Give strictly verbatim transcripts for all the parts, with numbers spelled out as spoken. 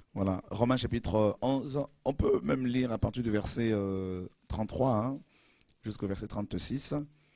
Voilà, Romains chapitre onze, on peut même lire à partir du verset euh, trente-trois hein, jusqu'au verset trente-six.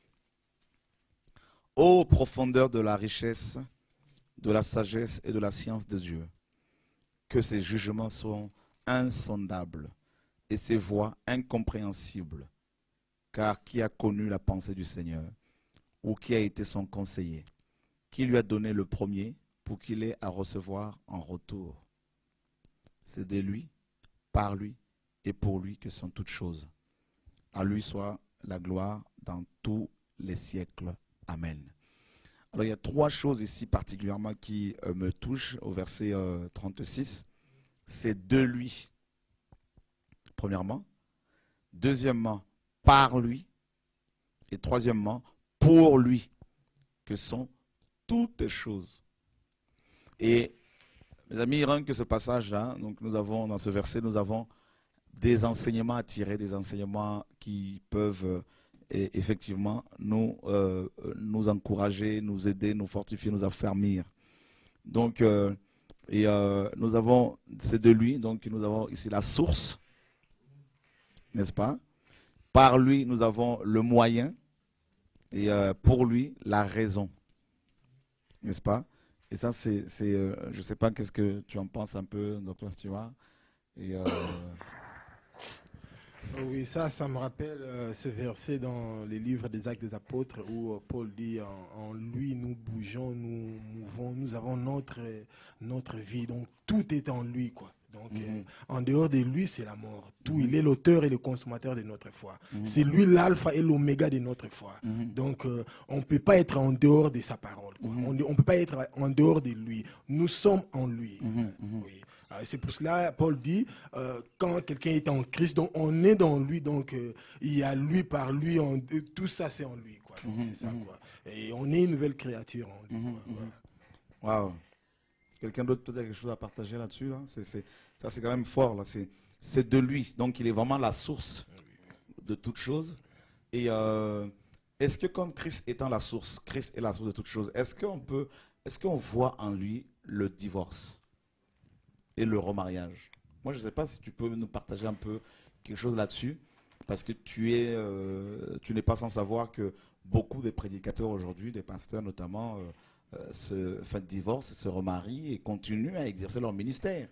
Ô profondeur de la richesse, de la sagesse et de la science de Dieu, que ses jugements sont insondables et ses voies incompréhensibles. Car qui a connu la pensée du Seigneur, ou qui a été son conseiller, qui lui a donné le premier pour qu'il ait à recevoir en retour? C'est de lui, par lui et pour lui que sont toutes choses. À lui soit la gloire dans tous les siècles. Amen. Alors il y a trois choses ici particulièrement qui euh, me touchent au verset euh, trente-six. C'est de lui, premièrement. Deuxièmement, par lui. Et troisièmement, pour lui, que sont toutes choses. Et mes amis, rien que ce passage-là, donc nous avons dans ce verset, nous avons des enseignements à tirer, des enseignements qui peuvent euh, et effectivement nous, euh, nous encourager, nous aider, nous fortifier, nous affermir. Donc, euh, et, euh, nous avons, c'est de lui, donc nous avons ici la source, n'est-ce pas? Par lui, nous avons le moyen, et euh, pour lui, la raison, n'est-ce pas? Et ça, c'est, c'est euh, je ne sais pas qu'est-ce que tu en penses un peu, docteur Stewart. Et, euh, Oh oui, ça, ça me rappelle euh, ce verset dans les livres des Actes des Apôtres où euh, Paul dit en, en lui nous bougeons, nous mouvons, nous avons notre, notre vie. Donc tout est en lui, quoi. Donc mm euh, -hmm, en dehors de lui, c'est la mort. Tout, mm -hmm, il est l'auteur et le consommateur de notre foi. mm -hmm, C'est lui l'alpha et l'oméga de notre foi. mm -hmm, Donc euh, on ne peut pas être en dehors de sa parole, quoi. mm -hmm, On ne peut pas être en dehors de lui. Nous sommes en lui. mm -hmm, mm -hmm. Oui. C'est pour cela, Paul dit, euh, quand quelqu'un est en Christ, donc on est dans lui, donc euh, il y a lui par lui, on, tout ça c'est en lui, quoi. Donc, Mm -hmm, c'est ça, mm -hmm. quoi. Et on est une nouvelle créature en lui. Mm -hmm, Quoi. mm -hmm. Ouais. Wow. Quelqu'un d'autre peut-être quelque chose à partager là-dessus là? C'est, c'est, ça c'est quand même fort là. C'est, c'est de lui, donc il est vraiment la source de toutes choses. Et euh, est-ce que comme Christ étant la source, Christ est la source de toutes choses, est-ce qu'on peut, est-ce qu'on voit en lui le divorce et le remariage? Moi, je ne sais pas si tu peux nous partager un peu quelque chose là-dessus, parce que tu es, euh, tu n'es pas sans savoir que beaucoup de prédicateurs aujourd'hui, des pasteurs notamment, euh, euh, se enfin, divorcent, se remarient et continuent à exercer leur ministère.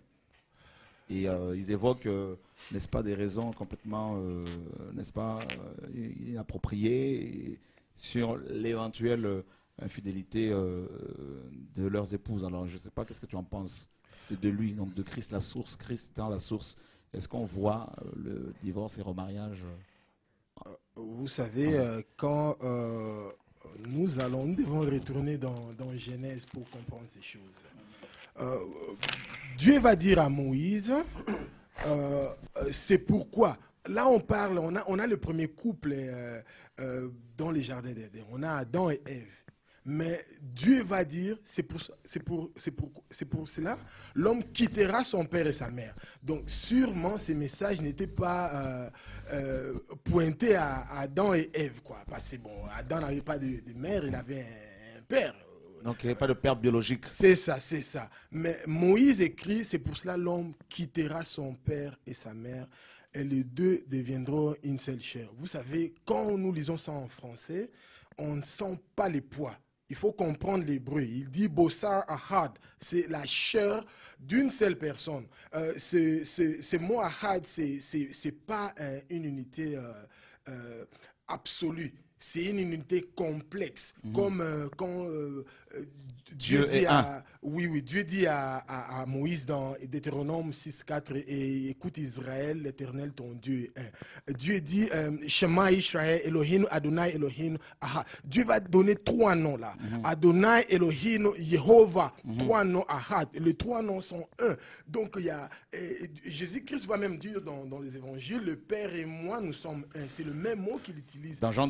Et euh, ils évoquent, euh, n'est-ce pas, des raisons complètement, euh, n'est-ce pas, euh, inappropriées sur l'éventuelle euh, infidélité euh, de leurs épouses. Alors, je ne sais pas, qu'est-ce que tu en penses? C'est de lui, donc de Christ la source, Christ étant la source. Est-ce qu'on voit euh, le divorce et remariage euh, Vous savez, euh, quand euh, nous allons, nous devons retourner dans, dans Genèse pour comprendre ces choses. Euh, Dieu va dire à Moïse, euh, c'est pourquoi. Là, on parle, on a, on a le premier couple euh, euh, dans les jardins d'Éden. On a Adam et Ève. Mais Dieu va dire, c'est pour, c'est pour, c'est pour, c'est pour cela, l'homme quittera son père et sa mère. Donc sûrement, ces messages n'étaient pas euh, euh, pointés à, à Adam et Ève, quoi. Parce que bon, Adam n'avait pas de, de mère, il avait un, un père. Donc il n'y avait pas de père biologique. C'est ça, c'est ça. Mais Moïse écrit, c'est pour cela l'homme quittera son père et sa mère et les deux deviendront une seule chair. Vous savez, quand nous lisons ça en français, on ne sent pas les poids. Il faut comprendre l'hébreu. Il dit Bossar Ahad, c'est la chair d'une seule personne. Euh, ce, ce, ce mot Ahad, ce n'est pas euh, une unité euh, euh, absolue. C'est une unité complexe, mm-hmm. comme euh, quand euh, Dieu, Dieu dit à, oui, oui, Dieu dit à, à, à Moïse dans Deutéronome six, quatre, et écoute Israël, l'Éternel ton Dieu est un. Dieu dit euh, Shema Israël, Elohim, Adonai, Elohim, aha. Dieu va donner trois noms là. Mm-hmm. Adonai, Elohim, Jéhovah, mm-hmm. trois noms Ahad. Les trois noms sont un. Donc il y a Jésus-Christ va même dire dans, dans les évangiles, le Père et moi nous sommes un. C'est le même mot qu'il utilise. Dans Jean dix.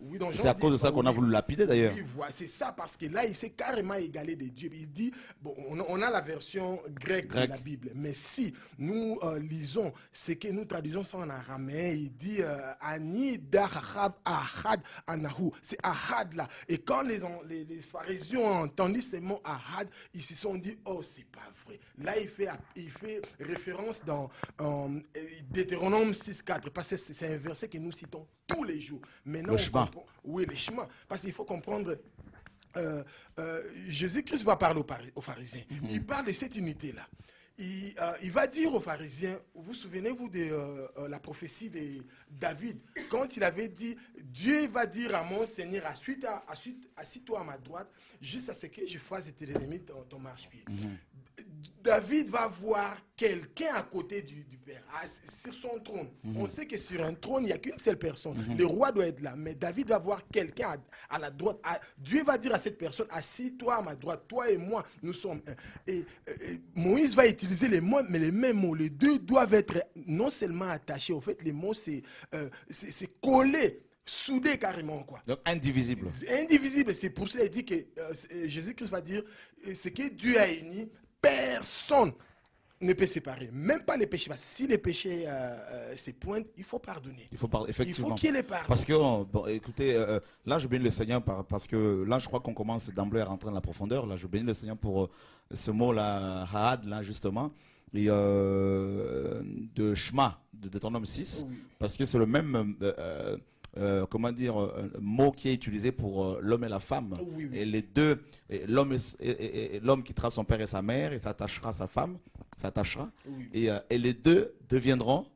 Oui, donc C'est Jean à cause de dit, ça qu'on a oui, voulu lapider d'ailleurs. Oui, voilà, c'est ça, parce que là, il s'est carrément égalé de Dieu. Il dit, bon, on a, on a la version grecque Grec. de la Bible, mais si nous euh, lisons ce que nous traduisons ça en araméen, il dit euh, Ani darachav ahad anahu. C'est ahad là. Et quand les, les, les pharisiens ont entendu ce mot ahad, ils se sont dit, oh, c'est pas vrai. Là, il fait, il fait référence dans euh, Deutéronome six quatre, parce que c'est un verset que nous citons tous les jours. Maintenant, Le on chemin. comprend- oui, le chemin. Parce qu'il faut comprendre, euh, euh, Jésus-Christ va parler aux, pari- aux pharisiens. Mm-hmm. Il parle de cette unité-là. Il, euh, il va dire aux pharisiens, vous souvenez-vous de euh, euh, la prophétie de David, quand il avait dit, Dieu va dire à mon Seigneur, assis-toi à ma droite, juste à ce que je fasse de tes ennemis ton, ton marchepied. Mm-hmm. David va voir quelqu'un à côté du, du Père, à, sur son trône. Mm-hmm. On sait que sur un trône, il n'y a qu'une seule personne. Mm-hmm. Le roi doit être là, mais David va voir quelqu'un à, à la droite. À, Dieu va dire à cette personne, assis-toi à ma droite, toi et moi, nous sommes un. Et, et Moïse va utiliser les mots, mais les mêmes mots. Les deux doivent être non seulement attachés. Au fait, les mots, c'est euh, collé. Soudé carrément, quoi. Donc indivisible. C'est indivisible. C'est pour cela qu'il dit que euh, Jésus-Christ va dire ce que Dieu a uni, personne ne peut séparer. Même pas les péchés. Parce que si les péchés euh, euh, se pointent, il faut pardonner. Il faut parler, effectivement. Il faut qu'il les pardonne. Parce que, bon, écoutez, euh, là je bénis le Seigneur par, parce que là je crois qu'on commence d'emblée à rentrer dans la profondeur. Là je bénis le Seigneur pour euh, ce mot-là, Haad, là justement. Et euh, de Shema, de Deutéronome six, oui. Parce que c'est le même. Euh, Euh, comment dire, un mot qui est utilisé pour euh, l'homme et la femme. Oui, oui. Et les deux, l'homme l'homme quittera son père et sa mère et s'attachera à sa femme, s'attachera. Oui. Et, euh, et les deux deviendront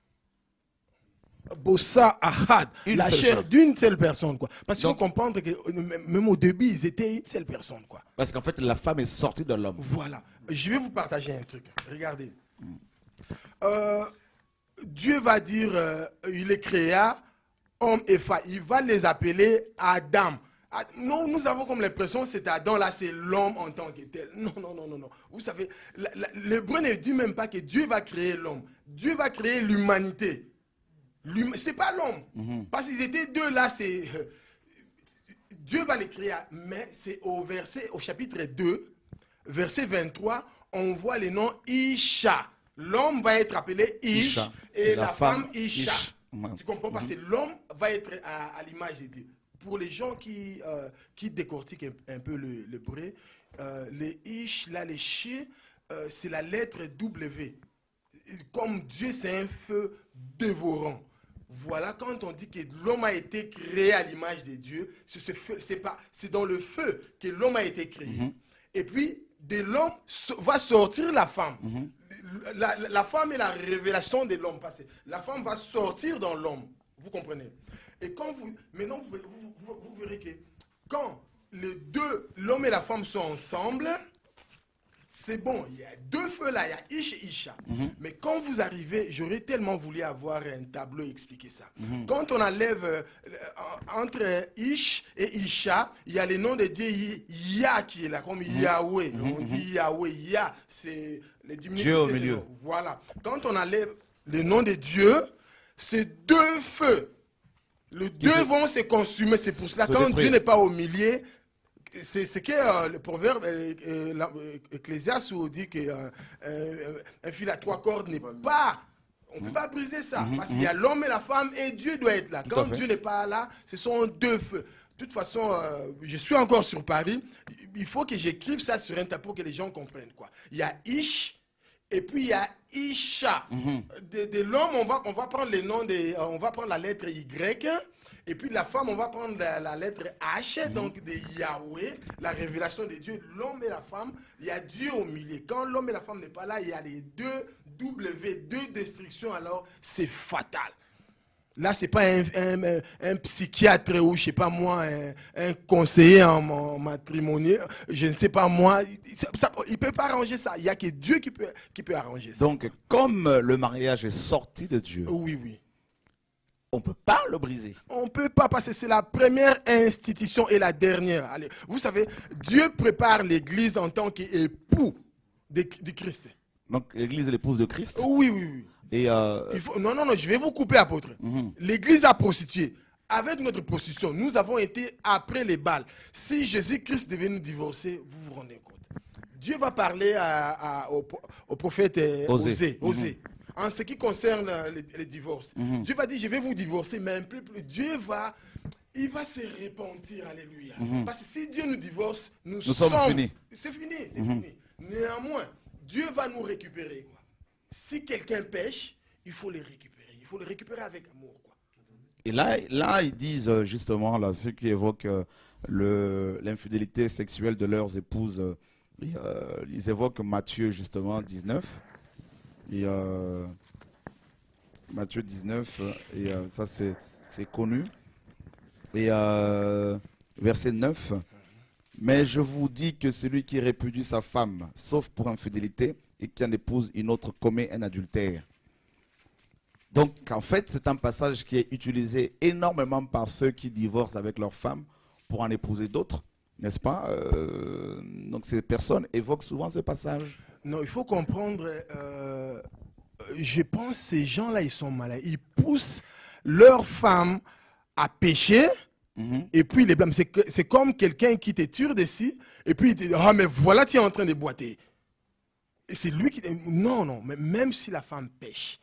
Bossa Ahad, la chair d'une seule personne, quoi. Parce qu'il faut comprendre que même au début, ils étaient une seule personne, quoi. Parce qu'en fait, la femme est sortie de l'homme. Voilà. Je vais vous partager un truc. Regardez. Mm. Euh, Dieu va dire, euh, il les créa homme et femme. Il va les appeler Adam. Non, nous avons comme l'impression que c'est Adam, là, c'est l'homme en tant que tel. Non, non, non, non, non. Vous savez, l'hébreu ne dit même pas que Dieu va créer l'homme. Dieu va créer l'humanité. C'est pas l'homme. Mm-hmm. Parce qu'ils étaient deux, là, c'est... Euh, Dieu va les créer. Mais c'est au verset, au chapitre deux, verset vingt-trois, on voit les noms Isha. L'homme va être appelé Ish, Isha. Et, et la, la femme, femme Isha. Ish. Tu comprends? Parce que l'homme va être à, à l'image de Dieu. Pour les gens qui, euh, qui décortiquent un, un peu le, le bré, euh, les ish, là, les chi, euh, c'est la lettre W. Comme Dieu, c'est un feu dévorant. Voilà, quand on dit que l'homme a été créé à l'image de Dieu, c'est dans le feu que l'homme a été créé. Mm-hmm. Et puis, de l'homme va sortir la femme. Mm-hmm. La, la, la femme est la révélation de l'homme passé. La femme va sortir dans l'homme. Vous comprenez? Et quand vous... Maintenant, vous, vous, vous, vous verrez que quand les deux, l'homme et la femme sont ensemble, c'est bon. Il y a deux feux là, il y a Ish et Isha. Mm-hmm. Mais quand vous arrivez, j'aurais tellement voulu avoir un tableau expliquer ça. Mm-hmm. Quand on enlève euh, entre Ish et Isha, il y a le nom de Dieu Yah qui est là, comme mm-hmm. Yahweh. Mm-hmm. On dit Yahweh, Yah, c'est le diminutif. Dieu au milieu. Voilà. Quand on enlève le nom de Dieu, c'est deux feux. Les deux se... vont se consumer. C'est pour cela, quand Dieu n'est pas au milieu, c'est ce que euh, le proverbe euh, euh, Ecclésiaste dit que euh, euh, un fil à trois cordes n'est pas. On ne mmh. peut pas briser ça. Mmh, parce qu'il mmh. y a l'homme et la femme et Dieu doit être là. Tout quand Dieu n'est pas là, ce sont deux feux. De toute façon, euh, je suis encore sur Paris. Il faut que j'écrive ça sur un tableau pour que les gens comprennent, quoi. Il y a Ish et puis il y a Isha. Mmh. De, de l'homme, on va, on va prendre les noms de, on va prendre la lettre Y. Et puis la femme, on va prendre la, la lettre H, mmh. donc de Yahweh, la révélation de Dieu. L'homme et la femme, il y a Dieu au milieu. Quand l'homme et la femme n'est pas là, il y a les deux W, deux destructions, alors c'est fatal. Là, ce n'est pas un, un, un, un psychiatre ou, je ne sais pas moi, un, un conseiller en, en matrimonial, je ne sais pas moi. Ça, ça, il ne peut pas arranger ça. Il n'y a que Dieu qui peut, qui peut arranger ça. Donc, comme le mariage est sorti de Dieu, oui, oui. on ne peut pas le briser. On ne peut pas parce que c'est la première institution et la dernière. Allez, vous savez, Dieu prépare l'Église en tant qu'époux du Christ. Donc l'Église est l'épouse de Christ. Oui, oui, oui. Et euh... Il faut... Non, non, non, je vais vous couper, apôtre. Mm-hmm. L'Église a prostitué. avec notre position, nous avons été après les balles. Si Jésus-Christ devait nous divorcer, vous vous rendez compte. Dieu va parler à, à, au, au prophète euh, Osée. Osée. Mhm. Osée. En ce qui concerne euh, les, les divorces, Mhm. Dieu va dire, je vais vous divorcer, mais un peu plus. Dieu va, il va se repentir, alléluia. Mhm. Parce que si Dieu nous divorce, nous, Nous sommes sommes finis. C'est fini, c'est Mhm. fini. Néanmoins, Dieu va nous récupérer, quoi. Si quelqu'un pêche, il faut le récupérer. Il faut le récupérer avec amour, quoi. Et là, là, ils disent euh, justement, là, ceux qui évoquent euh, le- l'infidélité sexuelle de leurs épouses, euh, et, euh, ils évoquent Matthieu justement dix-neuf. Et, euh, Matthieu dix-neuf, euh, et euh, ça c'est c'est connu. Et euh, verset neuf. Mais je vous dis que celui qui répudie sa femme, sauf pour infidélité, et qui en épouse une autre, commet un adultère. Donc, en fait, c'est un passage qui est utilisé énormément par ceux qui divorcent avec leur femme pour en épouser d'autres, n'est-ce pas? Euh, Donc, ces personnes évoquent souvent ce passage. Non, il faut comprendre, euh, je pense que ces gens-là, ils sont malades. Ils poussent leurs femmes à pécher. Mhm. Et puis, ils les blâment. C'est que- c'est comme quelqu'un qui te tire dessus, et puis il te dit, ah, mais voilà, tu es en train de boiter. Et c'est lui qui... Non, non, mais même si la femme pêche,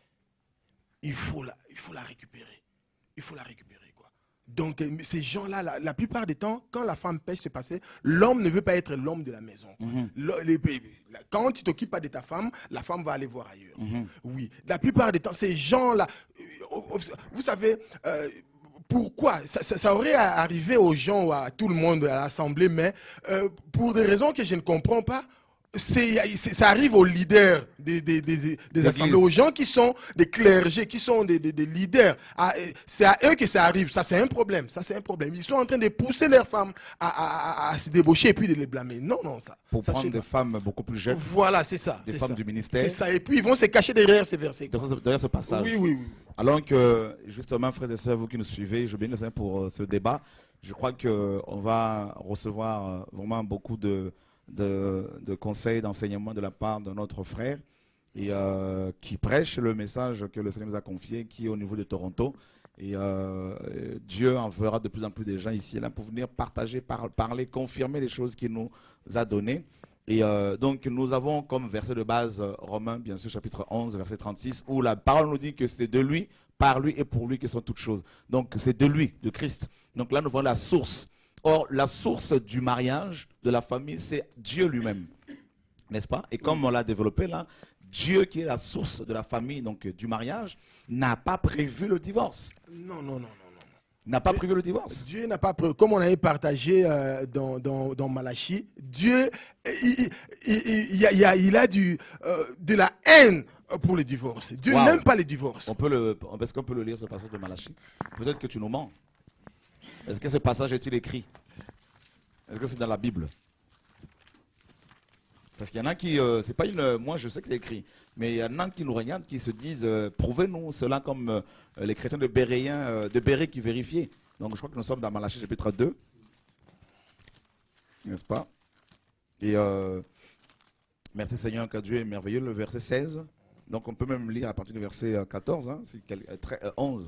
il faut la, il faut la récupérer. Il faut la récupérer, quoi. Donc, euh, ces gens-là, la, la plupart du temps, quand la femme pêche, c'est passé, l'homme ne veut pas être l'homme de la maison, quoi. Mhm. Le- les- la- quand tu t'occupes pas de ta femme, la femme va aller voir ailleurs. Mhm. Oui, la plupart du temps, ces gens-là, euh, vous savez, euh, pourquoi ça, ça- ça aurait arrivé aux gens ou à tout le monde à l'Assemblée, mais euh, pour des raisons que je ne comprends pas, c'est, c'est- ça arrive aux leaders des, des, des, des D'église. assemblées, aux gens qui sont des clergés, qui sont des, des, des leaders. Ah, et c'est à eux que ça arrive. Ça, c'est un problème. Ça, c'est un problème. Ils sont en train de pousser leurs femmes à, à- à- à se débaucher et puis de les blâmer. Non, non, ça. Pour ça, prendre c'est des pas. femmes beaucoup plus jeunes, Voilà, c'est ça. des c'est femmes ça. du ministère. C'est ça. Et puis, ils vont se cacher derrière ces versets, quoi. derrière ce- derrière ce passage. Oui, oui, oui. Alors que, justement, frères et sœurs, vous qui nous suivez, je bénis le Seigneur pour euh, ce débat. Je crois qu'on va recevoir euh, vraiment beaucoup de, de, de conseils, d'enseignements de la part de notre frère et, euh, qui prêche le message que le Seigneur nous a confié, qui est au niveau de Toronto. Et euh, Dieu enverra de plus en plus de gens ici et là pour venir partager, par, parler, confirmer les choses qu'il nous a données. Et euh, donc nous avons comme verset de base euh, Romains, bien sûr, chapitre onze, verset trente-six, où la parole nous dit que c'est de lui, par lui et pour lui que sont toutes choses. Donc c'est de lui, de Christ. Donc là nous voyons la source. Or, la source du mariage, de la famille, c'est Dieu lui-même. N'est-ce pas? Et comme on l'a développé là, Dieu qui est la source de la famille, donc du mariage, n'a pas prévu le divorce. Non, non, non, non, non. N'a pas Dieu- prévu le divorce. Dieu n'a pas, pré- comme on avait partagé euh, dans, dans, dans Malachie, Dieu, il, il, il- il a, il a- il a du, euh, de la haine pour le divorce. Dieu Wow. n'aime pas le divorce. On peut le, est-ce qu'on peut le lire, ce passage de Malachie? Peut-être que tu nous mens. Est-ce que ce passage est-il écrit? Est-ce que c'est dans la Bible? Parce qu'il y en a qui, euh, c'est pas une, moi je sais que c'est écrit, mais il y en a qui nous regardent, qui se disent, euh, prouvez-nous cela comme euh, les chrétiens de Béréen, euh, de Béré qui vérifiaient. Donc je crois que nous sommes dans Malachie chapitre deux, n'est-ce pas? Et euh, merci Seigneur, que Dieu est merveilleux, le verset seize. Donc on peut même lire à partir du verset euh, quatorze, hein, si quel- euh, très- euh, onze.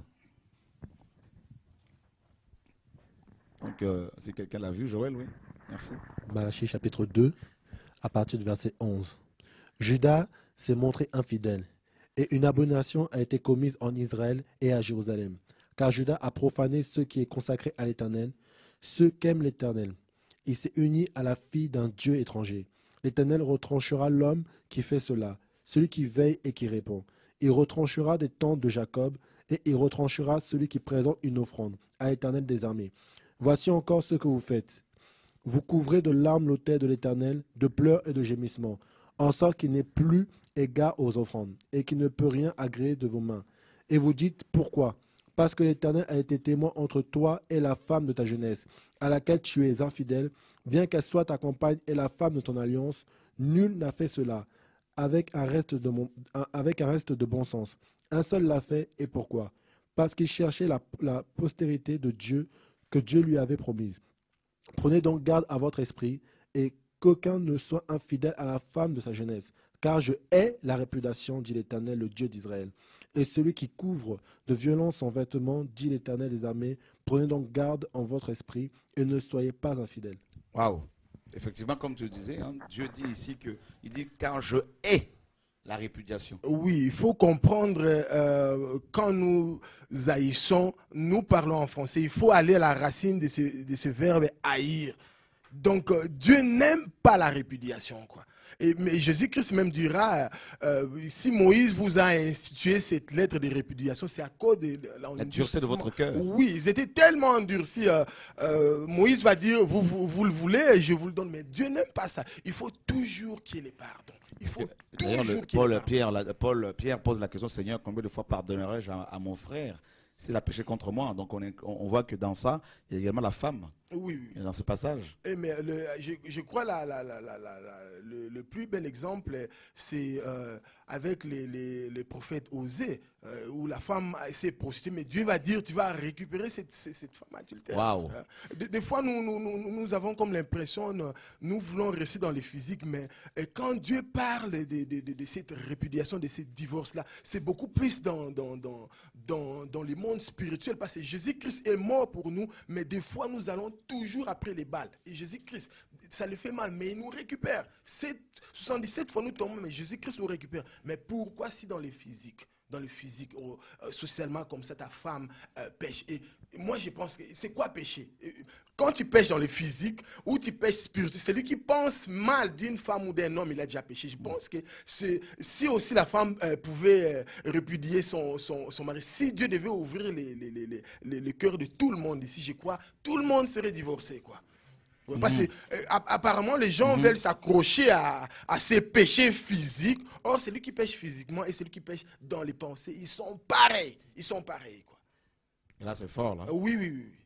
Donc euh, si quelqu'un l'a vu, Joël, oui, merci. Malachie chapitre deux, à partir du verset onze. Judas s'est montré infidèle, et une abomination a été commise en Israël et à Jérusalem. Car Judas a profané ce qui est consacré à l'Éternel, ceux qu'aime l'Éternel. Il s'est uni à la fille d'un Dieu étranger. L'Éternel retranchera l'homme qui fait cela, celui qui veille et qui répond. Il retranchera des tentes de Jacob, et il retranchera celui qui présente une offrande à l'Éternel des armées. Voici encore ce que vous faites. Vous couvrez de larmes l'autel de l'Éternel, de pleurs et de gémissements, en sorte qu'il n'est plus égard aux offrandes, et qu'il ne peut rien agréer de vos mains. Et vous dites, pourquoi? Parce que l'Éternel a été témoin entre toi et la femme de ta jeunesse, à laquelle tu es infidèle, bien qu'elle soit ta compagne et la femme de ton alliance, nul n'a fait cela, avec un reste de, mon- un- avec un reste de bon sens. Un seul l'a fait, et pourquoi? Parce qu'il cherchait la, la postérité de Dieu que Dieu lui avait promise. Prenez donc garde à votre esprit, et qu'aucun ne soit infidèle à la femme de sa jeunesse, car je hais la réputation, dit l'Éternel, le Dieu d'Israël. et celui qui couvre de violence son vêtement, dit l'Éternel des armées. Prenez donc garde en votre esprit et ne soyez pas infidèles. Waouh. Effectivement, comme tu le disais, hein, Dieu dit ici que, il dit car je hais la répudiation. Oui, il faut comprendre, euh, quand nous haïssons, nous parlons en français, il faut aller à la racine de ce, de ce verbe haïr. Donc, euh, Dieu n'aime pas la répudiation, quoi. Et, mais Jésus-Christ même dira, euh, si Moïse vous a institué cette lettre de répudiation, c'est à cause de, de La dureté de votre cœur. Oui, ils étaient tellement endurcis. Euh, euh, Moïse va dire, vous, vous, vous le voulez et je vous le donne. Mais Dieu n'aime pas ça. Il faut toujours qu'il y ait les pardons. Il faut D'ailleurs, toujours le- qu'il y ait les Paul, pardons. Pierre, la- Paul, Pierre pose la question, Seigneur, combien de fois pardonnerai-je à, à mon frère s'il a péché contre moi? Donc on, est- on- on voit que dans ça, il y a également la femme, Oui, oui. dans ce passage. Eh, mais le, je, je crois la, la, la, la, la, la- le, le plus bel exemple, c'est euh, avec les, les, les prophètes Osée, euh, où la femme s'est prostituée, mais Dieu va dire, tu vas récupérer cette, cette, cette femme adultère. Waouh. Hein. Des, des fois, nous, nous, nous, nous avons comme l'impression, nous, nous voulons rester dans les physiques, mais euh, quand Dieu parle de, de, de, de cette répudiation, de ces divorces-là, c'est beaucoup plus dans, dans, dans, dans, dans le monde spirituel, parce que Jésus-Christ est mort pour nous, mais des fois, nous allons toujours après les balles. Et Jésus-Christ, ça le fait mal, mais il nous récupère. Sept- soixante-dix-sept fois nous tombons, mais Jésus-Christ nous récupère. Mais pourquoi si dans les physiques, dans le physique, oh, euh, socialement comme ça, ta femme euh, pêche? Et moi, je pense que c'est quoi pécher? Euh, Quand tu pêches dans le physique ou tu pêches spirituel, celui qui pense mal d'une femme ou d'un homme, il a déjà péché. Je pense que c'est- si aussi la femme euh, pouvait euh, répudier son, son, son mari, si Dieu devait ouvrir les, les, les, les, les- les cœurs de tout le monde ici, je crois, tout le monde serait divorcé, quoi. Ouais, parce que, euh, app- apparemment, les gens veulent s'accrocher à, à ces péchés physiques. Or, celui qui pêche physiquement et celui qui pêche dans les pensées, ils sont pareils. Ils sont pareils, quoi. Et là, c'est fort, là. Euh, Oui, oui, oui, oui.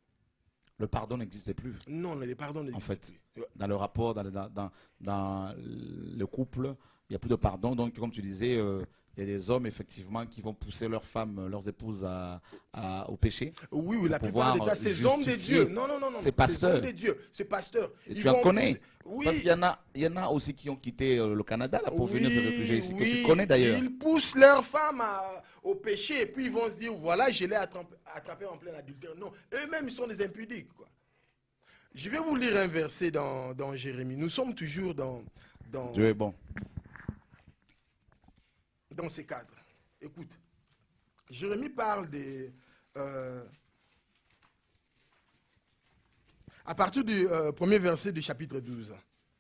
Le pardon n'existait plus. Non, les pardons En n'existent fait, plus. Ouais. dans le rapport, dans le, dans, dans- dans le couple, il n'y a plus de pardon. Donc, comme tu disais, euh, il y a des hommes, effectivement, qui vont pousser leurs femmes, leurs épouses à, à- au péché. Oui, oui, la Pour plupart des pouvoir cas, ces hommes de justifier Dieu. Non, non, non, non. ces Ces pasteurs. hommes de Dieu, ces pasteurs. Et ils tu en vont connais. pousser- Oui. Parce qu'il y en a, il y en a aussi qui ont quitté euh, le Canada là, pour venir se Oui, réfugier ici, que oui, tu connais d'ailleurs. ils poussent leurs femmes à- au péché et puis ils vont se dire, voilà, je l'ai attrapé, attrapé en plein adultère. Non, eux-mêmes, ils sont des impudiques, quoi. Je vais vous lire un verset dans, dans Jérémie. Nous sommes toujours dans, dans, Dieu est bon. dans ces cadres. Écoute, Jérémie parle des... euh, à partir du euh, premier verset du chapitre douze.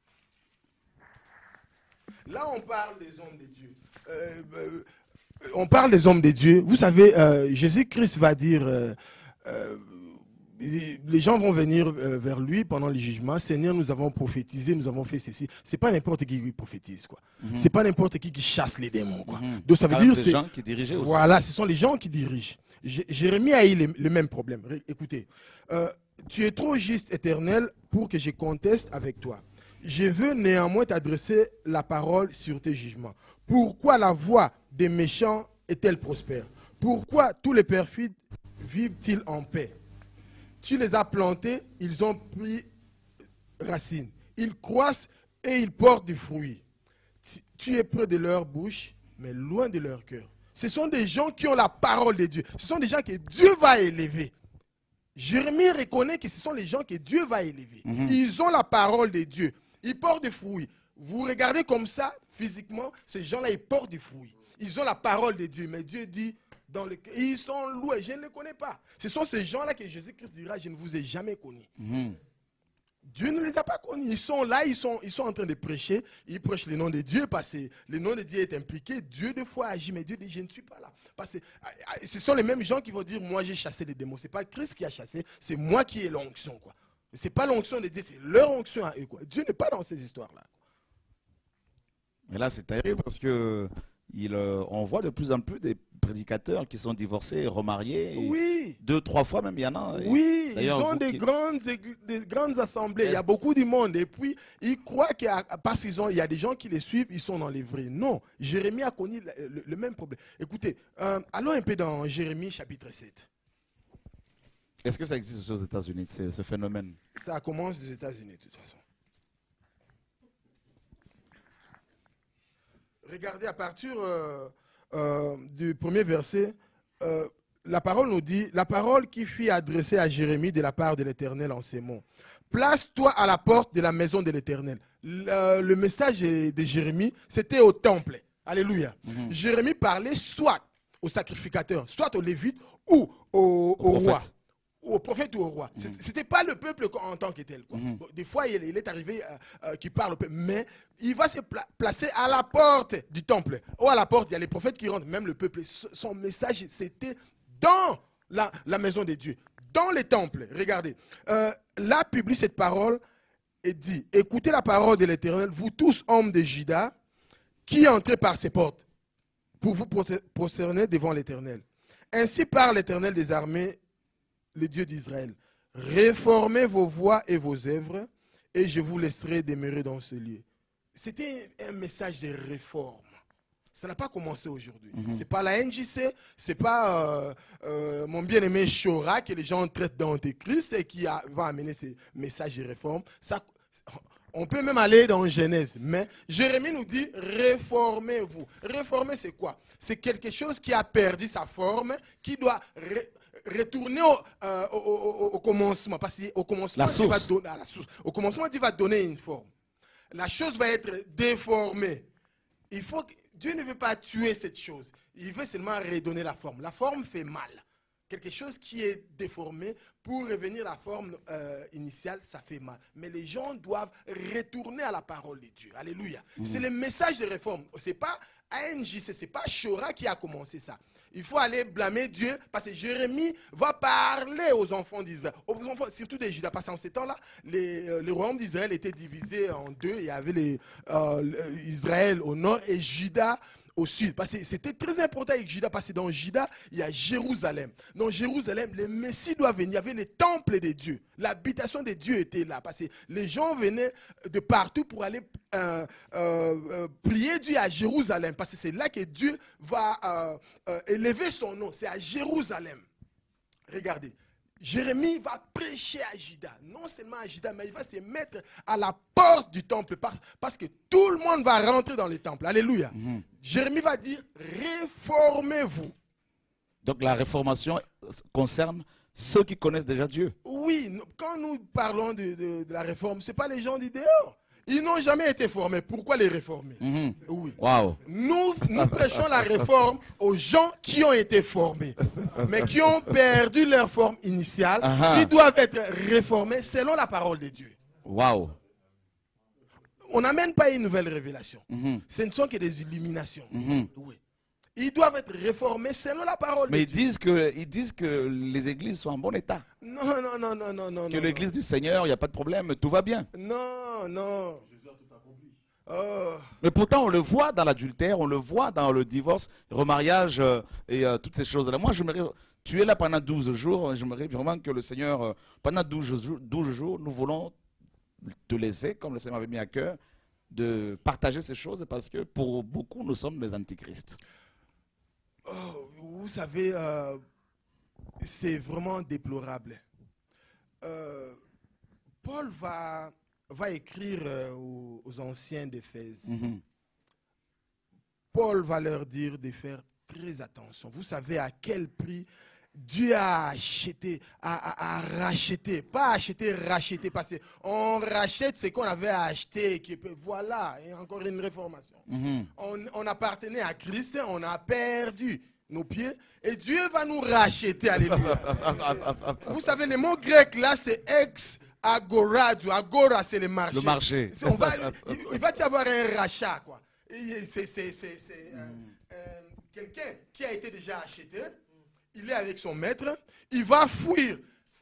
Là, on parle des hommes de Dieu. Euh, euh, on parle des hommes de Dieu. Vous savez, euh, Jésus-Christ va dire... euh, euh, les gens vont venir euh, vers lui pendant le jugement. Seigneur, nous avons prophétisé, nous avons fait ceci. C'est pas n'importe qui qui prophétise, quoi. Mhm. C'est pas n'importe qui qui chasse les démons, quoi. Mhm. Donc ça veut Quand même dire des c'est gens qui dirigeaient aussi. voilà, ce sont les gens qui dirigent. Jé- Jérémie a eu le, le même problème. Ré- Écoutez, euh, tu es trop juste, Éternel, pour que je conteste avec toi. Je veux néanmoins t'adresser la parole sur tes jugements. Pourquoi la voix des méchants est-elle prospère? Pourquoi tous les perfides vivent-ils en paix? Tu les as plantés, ils ont pris racine. Ils croissent et ils portent du fruit. Tu- Tu es près de leur bouche, mais loin de leur cœur. Ce sont des gens qui ont la parole de Dieu. Ce sont des gens que Dieu va élever. Jérémie reconnaît que ce sont les gens que Dieu va élever. Mhm. Ils ont la parole de Dieu. Ils portent des fruits. Vous regardez comme ça, physiquement, ces gens-là, ils portent du fruit. Ils ont la parole de Dieu. Mais Dieu dit, dans le cœur, ils sont loués. Je ne les connais pas. Ce sont ces gens-là que Jésus-Christ dira, je ne vous ai jamais connus. Mhm. Dieu ne les a pas connus. Ils sont là, ils sont, ils sont en train de prêcher. Ils prêchent le nom de Dieu parce que le nom de Dieu est impliqué. Dieu, des fois, agit, mais Dieu dit, je ne suis pas là. Parce que ah, ah, ce sont les mêmes gens qui vont dire, moi, j'ai chassé les démons. Ce n'est pas Christ qui a chassé, c'est moi qui ai l'onction, quoi. Ce n'est pas l'onction de Dieu, c'est leur onction à eux, quoi. Dieu n'est pas dans ces histoires-là. Et là, c'est terrible parce que il, euh, on voit de plus en plus des prédicateurs qui sont divorcés, remariés. et Oui. Deux, trois fois même, il y en a. Et Oui, ils d'ailleurs, ont vous des, qui- grandes, égl- des grandes assemblées. Il y a Est-ce- beaucoup de monde. Et puis, ils croient qu'il y a, parce qu'ils ont, il y a des gens qui les suivent, ils sont dans les vrais. Non, Jérémie a connu le, le- le même problème. Écoutez, euh, allons un peu dans Jérémie chapitre sept. Est-ce que ça existe aussi aux États-Unis, ce, ce phénomène? Ça commence des États-Unis, de toute façon. Regardez, à partir, euh, euh, du premier verset, euh, la parole nous dit, la parole qui fut adressée à Jérémie de la part de l'Éternel en ces mots. Place-toi à la porte de la maison de l'Éternel. Le, le message de Jérémie, c'était au temple. Alléluia. Mm-hmm. Jérémie parlait soit aux sacrificateurs, soit aux lévites ou au, au, au roi. Au prophète ou au roi. Mm-hmm. Ce n'était pas le peuple en tant que tel. Quoi. Mm-hmm. Bon, des fois, il, il est arrivé euh, euh, qu'il parle au peuple, mais il va se pla placer à la porte du temple. Ou à la porte, il y a les prophètes qui rentrent, même le peuple. Son message, c'était dans la, la maison de Dieu, dans les temples. Regardez, euh, là publie cette parole et dit, écoutez la parole de l'Éternel, vous tous hommes de Juda, qui entrez par ces portes, pour vous prosterner devant l'Éternel. Ainsi parle l'Éternel des armées, le Dieu d'Israël. Réformez vos voies et vos œuvres, et je vous laisserai demeurer dans ce lieu. C'était un message de réforme. Ça n'a pas commencé aujourd'hui. Mm-hmm. Ce n'est pas la N J C, ce n'est pas euh, euh, mon bien-aimé Chora que les gens traitent d'antéchrist et qui a, va amener ces messages de réforme. Ça, on peut même aller dans Genèse, mais Jérémie nous dit réformez-vous. Réformer, c'est quoi? C'est quelque chose qui a perdu sa forme, qui doit ré, retourner au, euh, au, au, au commencement. Parce qu'au commencement, la source. Dieu va donner, à la source. Au commencement, Dieu va donner une forme. La chose va être déformée. Il faut que, Dieu ne veut pas tuer cette chose. Il veut seulement redonner la forme. La forme fait mal. Quelque chose qui est déformé, pour revenir à la forme euh, initiale, ça fait mal. Mais les gens doivent retourner à la parole de Dieu. Alléluia. Mmh. C'est le message de réforme. Ce n'est pas A N J C, ce n'est pas Chora qui a commencé ça. Il faut aller blâmer Dieu parce que Jérémie va parler aux enfants d'Israël, aux enfants, surtout des Judas. Parce qu'en ces temps-là, les, euh, les royaumes d'Israël étaient divisés en deux. Il y avait les, euh, Israël au nord et Juda au sud. Parce que c'était très important avec Juda, parce que dans Juda, il y a Jérusalem. Dans Jérusalem, le Messie doit venir. Il y avait les temples de Dieu. L'habitation de Dieu était là. Parce que les gens venaient de partout pour aller euh, euh, euh, prier Dieu à Jérusalem. Parce que c'est là que Dieu va euh, euh, élever son nom. C'est à Jérusalem. Regardez. Jérémie va prêcher à Juda, non seulement à Juda, mais il va se mettre à la porte du temple parce que tout le monde va rentrer dans le temple. Alléluia. Mm-hmm. Jérémie va dire, réformez-vous. Donc la réformation concerne ceux qui connaissent déjà Dieu. Oui, quand nous parlons de, de, de la réforme, ce n'est pas les gens du dehors. Ils n'ont jamais été formés. Pourquoi les réformer? Mm-hmm. Oui. Wow. Nous, nous prêchons la réforme aux gens qui ont été formés, mais qui ont perdu leur forme initiale, uh-huh. qui doivent être réformés selon la parole de Dieu. Wow. On n'amène pas une nouvelle révélation. Mm-hmm. Ce ne sont que des illuminations. Mm-hmm. Oui. Ils doivent être réformés selon la parole Mais de ils Dieu. disent que, ils disent que les églises sont en bon état. Non, non, non, non, non, non. Que l'église du Seigneur, il n'y a pas de problème, tout va bien. Non, non. Jésus a tout accompli. Oh. Mais pourtant, on le voit dans l'adultère, on le voit dans le divorce, le remariage euh, et euh, toutes ces choses-là. Moi, je me tu es là pendant douze jours, j'aimerais vraiment que le Seigneur, euh, pendant douze jours, douze jours, nous voulons te laisser, comme le Seigneur m'avait mis à cœur, de partager ces choses parce que pour beaucoup, nous sommes des antichrists. Oh, vous savez, euh, c'est vraiment déplorable. Euh, Paul va, va écrire euh, aux, aux anciens d'Éphèse. Mm-hmm. Paul va leur dire de faire très attention. Vous savez à quel prix Dieu a acheté, a, a, a racheté, pas acheté, racheté, parce qu'on rachète ce qu'on avait acheté. Qui peut, voilà, et encore une réformation. Mm-hmm. on, on appartenait à Christ, on a perdu nos pieds, et Dieu va nous racheter. Alléluia. Vous savez, le mot grec là, c'est ex agora. Agora, c'est le marché. Le marché. On va, il, il va y avoir un rachat, quoi. C'est mm. euh, euh, quelqu'un qui a été déjà acheté. Il est avec son maître, il va fuir.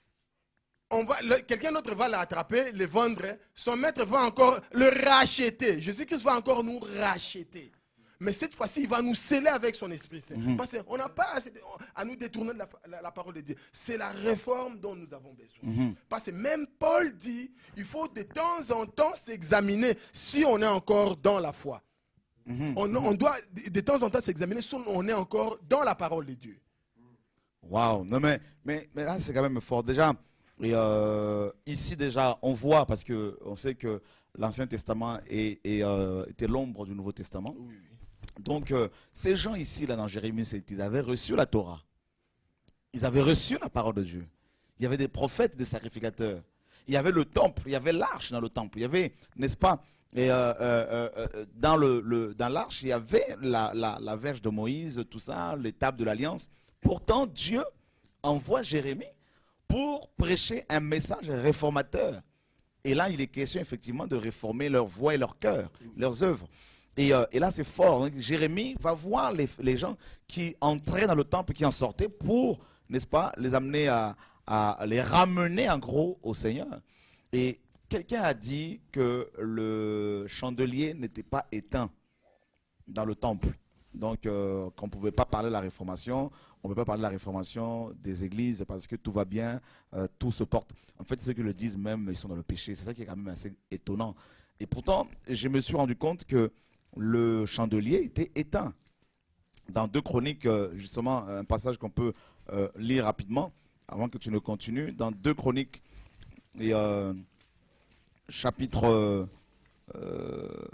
Quelqu'un d'autre va l'attraper, le vendre. Son maître va encore le racheter. Jésus-Christ va encore nous racheter. Mais cette fois-ci, il va nous sceller avec son Esprit Saint. Mm-hmm. Parce qu'on n'a pas à nous détourner de la, la, la parole de Dieu. C'est la réforme dont nous avons besoin. Mm-hmm. Parce que même Paul dit, il faut de temps en temps s'examiner si on est encore dans la foi. Mm-hmm. on, on doit de temps en temps s'examiner si on est encore dans la parole de Dieu. Waouh, non mais, mais, mais là c'est quand même fort. Déjà, et euh, ici déjà, on voit, parce qu'on sait que l'Ancien Testament est, est, euh, était l'ombre du Nouveau Testament. Oui, oui. Donc, euh, ces gens ici, là, dans Jérémie sept, ils avaient reçu la Torah. Ils avaient reçu la parole de Dieu. Il y avait des prophètes, des sacrificateurs. Il y avait le temple, il y avait l'arche dans le temple. Il y avait, n'est-ce pas, et, euh, euh, euh, dans, le, le, dans l'arche, il y avait la, la, la verge de Moïse, tout ça, les tables de l'alliance. Pourtant, Dieu envoie Jérémie pour prêcher un message réformateur. Et là, il est question effectivement de réformer leur voix et leur cœur, leurs œuvres. Et, euh, et là, c'est fort. Donc, Jérémie va voir les, les gens qui entraient dans le temple, qui en sortaient pour, n'est-ce pas, les amener à, à les ramener en gros au Seigneur. Et quelqu'un a dit que le chandelier n'était pas éteint dans le temple. Donc, euh, qu'on ne pouvait pas parler de la réformation. On ne peut pas parler de la réformation des églises parce que tout va bien, euh, tout se porte. En fait, ceux qui le disent même, ils sont dans le péché. C'est ça qui est quand même assez étonnant. Et pourtant, je me suis rendu compte que le chandelier était éteint. Dans deux Chroniques, justement, un passage qu'on peut euh, lire rapidement, avant que tu ne continues. Dans deux Chroniques, et, euh, chapitre euh,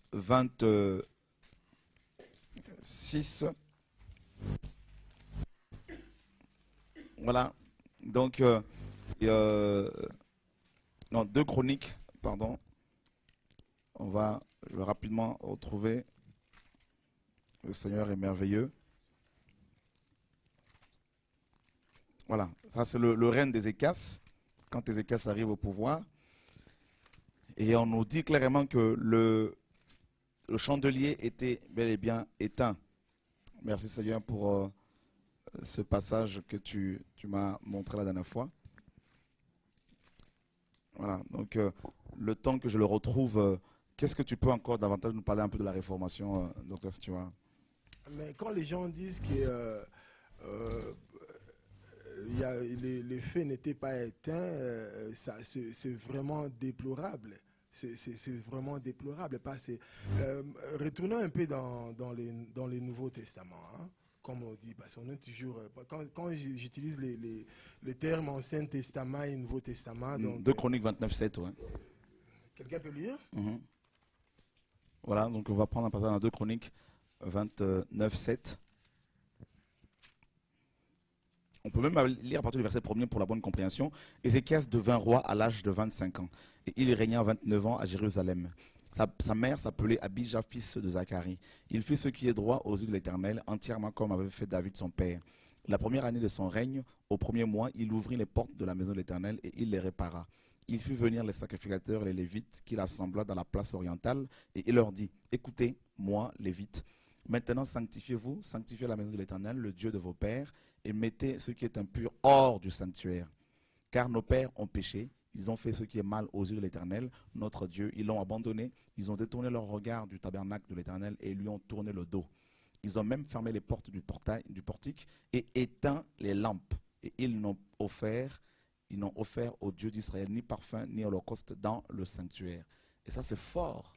vingt-six. Voilà. Donc, euh, et, euh, non, deux Chroniques, pardon. On va je vais rapidement retrouver. Le Seigneur est merveilleux. Voilà, ça c'est le, le règne d'Ézéchias, quand Ézéchias arrive au pouvoir. Et on nous dit clairement que le, le chandelier était bel et bien éteint. Merci Seigneur pour euh, ce passage que tu, tu m'as montré la dernière fois. Voilà, donc euh, le temps que je le retrouve, euh, qu'est-ce que tu peux encore davantage nous parler un peu de la réformation, euh, docteur Stewart? Mais quand les gens disent que euh, euh, y a, les, les faits n'étaient pas éteints, euh, ça, c'est, c'est vraiment déplorable. C'est, c'est, c'est vraiment déplorable. Parce que, euh, retournons un peu dans, dans, les, dans les Nouveaux Testaments, hein, comme on dit, parce qu'on est toujours... Quand, quand j'utilise les, les, les termes Ancien Testament et Nouveau Testament... Donc, deux Chroniques vingt-neuf sept, ouais. Quelqu'un peut lire? Mm-hmm. Voilà, donc on va prendre un passage dans deux Chroniques vingt-neuf sept. On peut même lire à partir du verset premier pour la bonne compréhension. Ézéchias devint roi à l'âge de vingt-cinq ans, et il régna vingt-neuf ans à Jérusalem. Sa, sa mère s'appelait Abijah, fils de Zacharie. Il fit ce qui est droit aux yeux de l'Éternel, entièrement comme avait fait David son père. La première année de son règne, au premier mois, il ouvrit les portes de la maison de l'Éternel et il les répara. Il fit venir les sacrificateurs et les Lévites qu'il assembla dans la place orientale et il leur dit, écoutez, moi, Lévites, maintenant sanctifiez-vous, sanctifiez la maison de l'Éternel, le Dieu de vos pères, et mettez ce qui est impur hors du sanctuaire. Car nos pères ont péché, ils ont fait ce qui est mal aux yeux de l'Éternel, notre Dieu. Ils l'ont abandonné, ils ont détourné leur regard du tabernacle de l'Éternel et lui ont tourné le dos. Ils ont même fermé les portes du, portail, du portique et éteint les lampes. Et ils n'ont offert, ils n'ont offert au Dieu d'Israël ni parfum ni holocauste dans le sanctuaire. Et ça c'est fort.